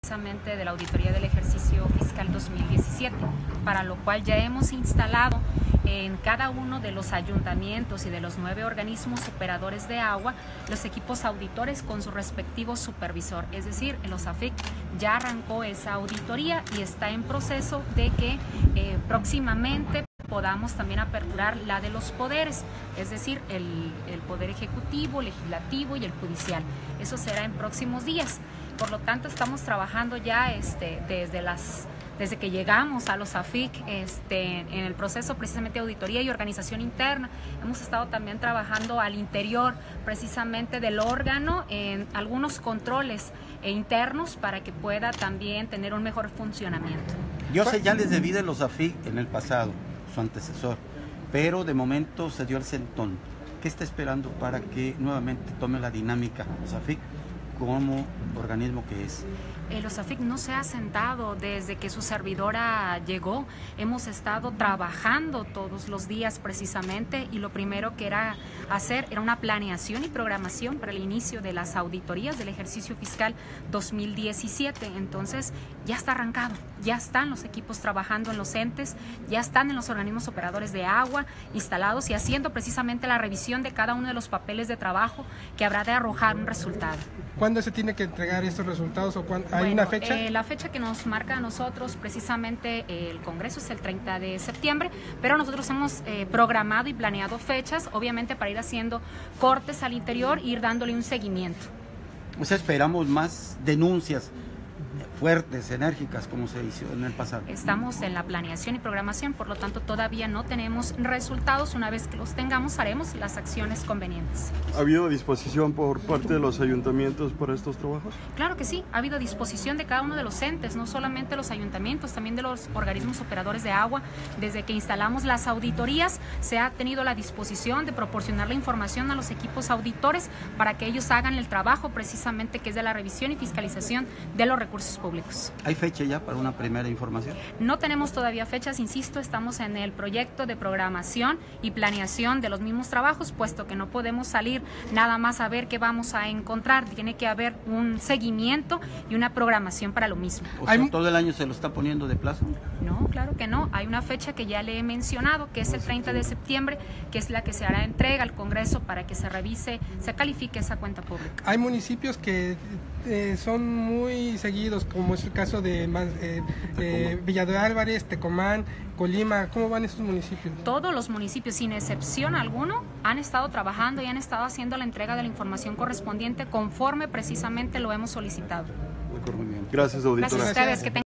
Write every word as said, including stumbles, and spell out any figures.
precisamente de la auditoría del ejercicio fiscal dos mil diecisiete, para lo cual ya hemos instalado en cada uno de los ayuntamientos y de los nueve organismos operadores de agua los equipos auditores con su respectivo supervisor. Es decir, en los A F I C ya arrancó esa auditoría y está en proceso de que eh, próximamente podamos también aperturar la de los poderes, es decir, el, el poder ejecutivo, legislativo y el judicial. Eso será en próximos días. Por lo tanto, estamos trabajando ya este, desde las desde que llegamos a los A F I C este, en el proceso precisamente de auditoría y organización interna. Hemos estado también trabajando al interior precisamente del órgano en algunos controles internos para que pueda también tener un mejor funcionamiento. Yo sé ya les debí de los A F I C en el pasado, su antecesor, pero de momento se dio el sentón. ¿Qué está esperando para que nuevamente tome la dinámica los A F I C como organismo que es? Eh, los A F I C no se ha sentado desde que su servidora llegó. Hemos estado trabajando todos los días precisamente, y lo primero que era hacer era una planeación y programación para el inicio de las auditorías del ejercicio fiscal dos mil diecisiete. Entonces ya está arrancado, ya están los equipos trabajando en los entes, ya están en los organismos operadores de agua instalados y haciendo precisamente la revisión de cada uno de los papeles de trabajo que habrá de arrojar un resultado. ¿Cuándo se tiene que entregar estos resultados o cuándo? ¿Hay bueno, una fecha? Eh, la fecha que nos marca a nosotros precisamente eh, el Congreso es el treinta de septiembre, pero nosotros hemos eh, programado y planeado fechas, obviamente para ir haciendo cortes al interior e ir dándole un seguimiento. O sea, esperamos más denuncias fuertes, enérgicas, como se hizo en el pasado. Estamos en la planeación y programación, por lo tanto todavía no tenemos resultados. Una vez que los tengamos, haremos las acciones convenientes. ¿Ha habido disposición por parte de los ayuntamientos para estos trabajos? Claro que sí, ha habido disposición de cada uno de los entes, no solamente los ayuntamientos, también de los organismos operadores de agua. Desde que instalamos las auditorías, se ha tenido la disposición de proporcionar la información a los equipos auditores para que ellos hagan el trabajo precisamente que es de la revisión y fiscalización de los recursos públicos. ¿Hay fecha ya para una primera información? No tenemos todavía fechas, insisto, estamos en el proyecto de programación y planeación de los mismos trabajos, puesto que no podemos salir nada más a ver qué vamos a encontrar, tiene que haber un seguimiento y una programación para lo mismo. O sea, ¿todo el año se lo está poniendo de plazo? No, claro que no, hay una fecha que ya le he mencionado, que es el treinta de septiembre, que es la que se hará entrega al Congreso para que se revise, se califique esa cuenta pública. Hay municipios que eh, son muy seguidos, como es el caso de eh, eh, Villa de Álvarez, Tecomán, Colima. ¿Cómo van esos municipios? Todos los municipios, sin excepción alguno, han estado trabajando y han estado haciendo la entrega de la información correspondiente conforme precisamente lo hemos solicitado. Muy bien. Gracias, auditora. Gracias a ustedes. Que